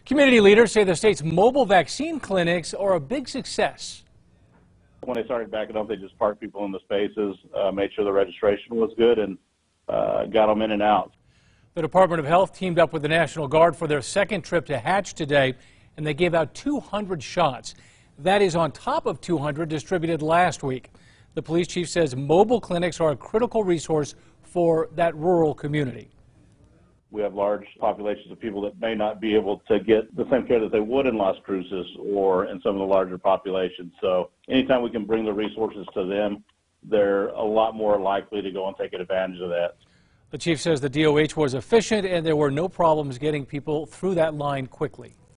Community leaders say the state's mobile vaccine clinics are a big success. When they started backing up, they just parked people in the spaces, made sure the registration was good, and got them in and out. The Department of Health teamed up with the National Guard for their second trip to Hatch today, and they gave out 200 shots. That is on top of 200 distributed last week. The police chief says mobile clinics are a critical resource for that rural community. We have large populations of people that may not be able to get the same care that they would in Las Cruces or in some of the larger populations. So anytime we can bring the resources to them, they're a lot more likely to go and take advantage of that. The chief says the DOH was efficient and there were no problems getting people through that line quickly.